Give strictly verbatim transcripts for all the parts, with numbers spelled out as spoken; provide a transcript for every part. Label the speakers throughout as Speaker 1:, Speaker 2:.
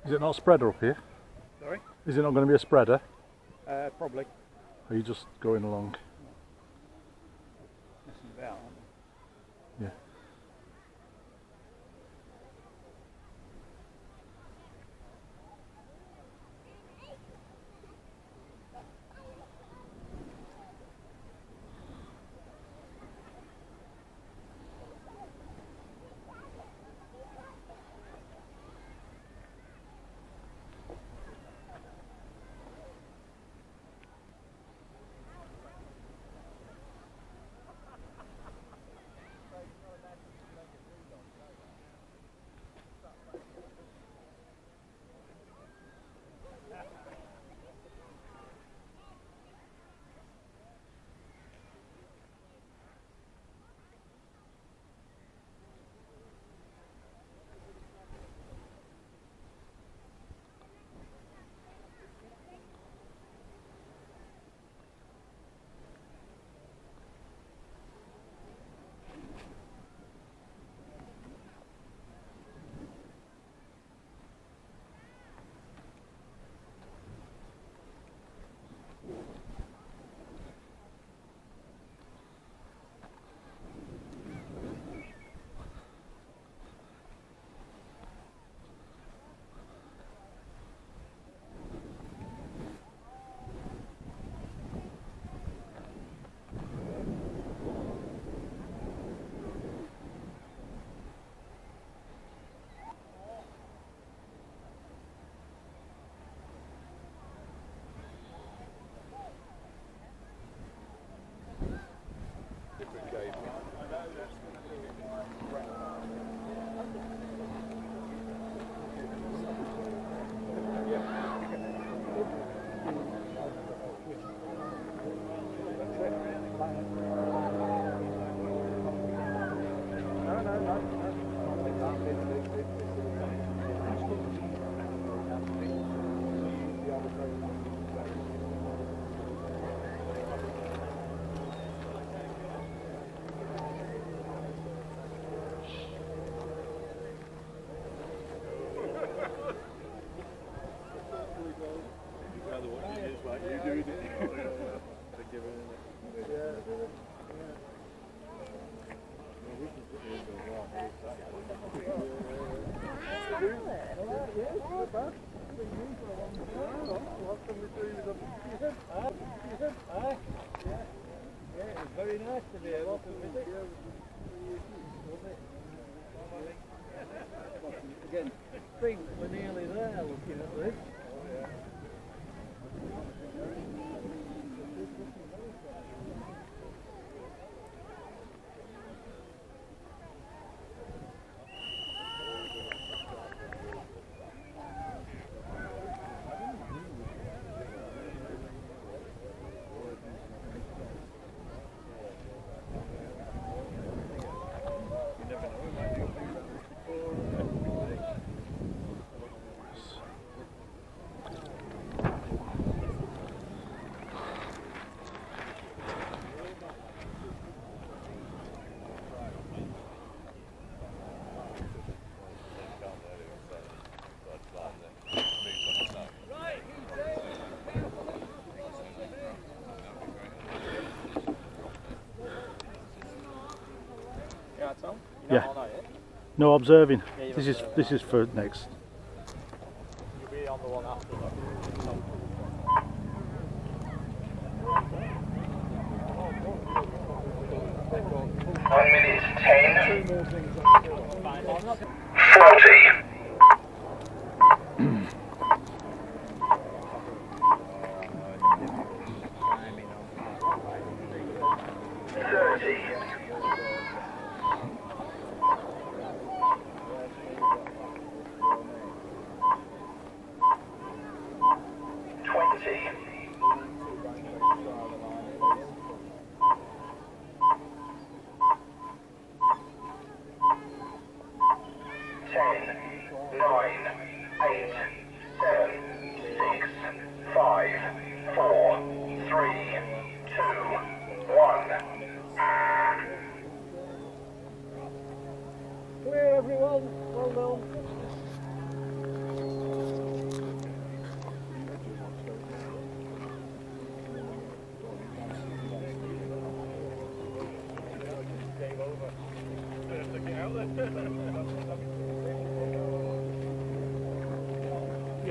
Speaker 1: Is it not a spreader up here?
Speaker 2: Sorry?
Speaker 1: Is it not going to be a spreader?
Speaker 2: Uh, probably.
Speaker 1: Or are you just going along?
Speaker 2: Messing about, aren't
Speaker 1: Yeah.
Speaker 2: Very nice to be able to visit. Again, I think we're nearly there looking at this.
Speaker 1: Yeah. No, observing. This is this is for next.
Speaker 2: You'll be on the one after that.
Speaker 3: One minute ten. Forty. Thirty.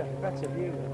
Speaker 2: better view than